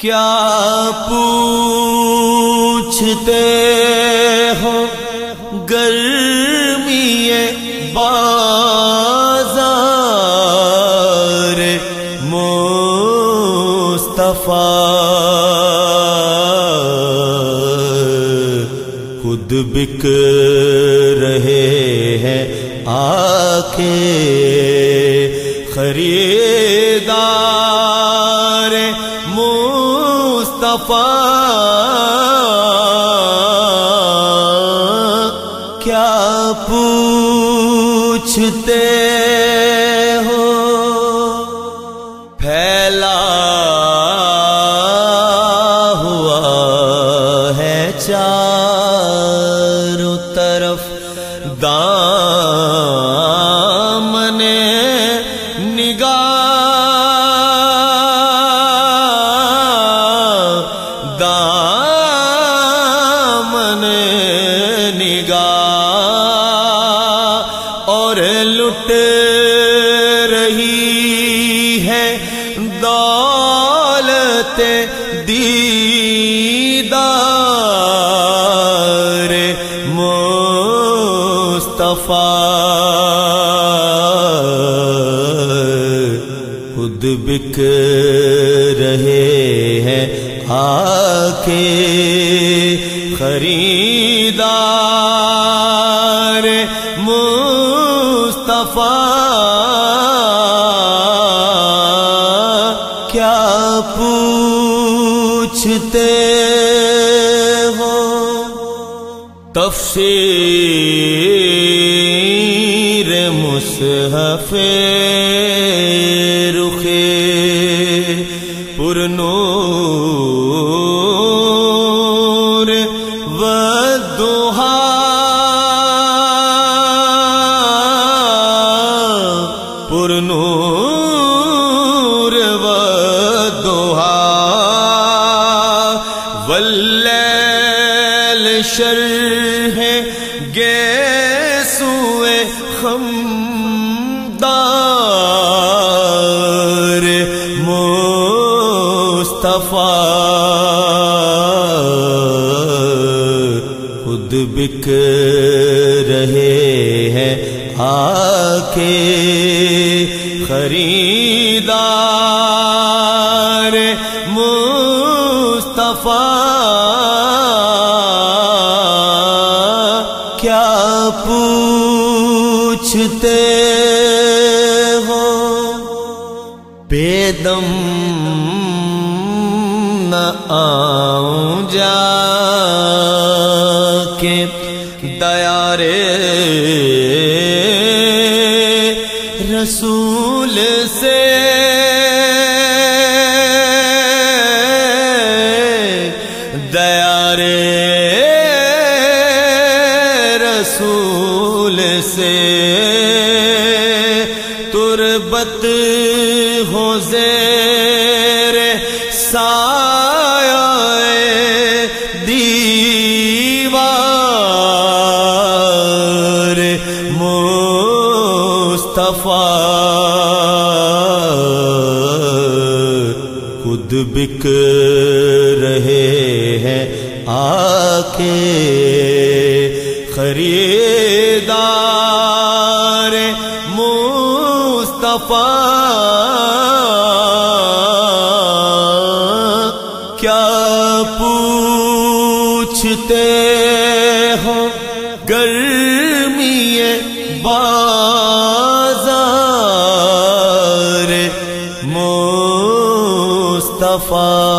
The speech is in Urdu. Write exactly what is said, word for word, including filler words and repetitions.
کیا پوچھتے ہو گرمی بازار مصطفیٰ، خود بک رہے ہیں آ کے خریدار مصطفیٰ، کیا پوچھتے ہو؟ پھیلا ہوا ہے چاروں طرف دامن نگاہ، دامن نگاہ، اور لٹ رہی ہے دولت دیدار مصطفیٰ، خود بک رہے ہیں آ کے خریدار مصطفیٰ، کیا پوچھتے ہو؟ تفسیر مصحف رخے پرنور والضحیٰ، پرنور والضحیٰ، واللیل شرح گیسوئے خمدار مصطفیٰ، خود بک رہے ہیں آ کے خریدار مصطفیٰ، کیا پوچھتے ہو؟ بے دم نہ آؤں جا کے دیارے رسول سے، دیارے رسول سے، تربت ہو زیر سایہ دیوار مصطفیٰ، خود بک رہے ہیں آ کے خریدار مصطفیٰ، کیا پوچھتے ہو گرمی بازار مصطفیٰ،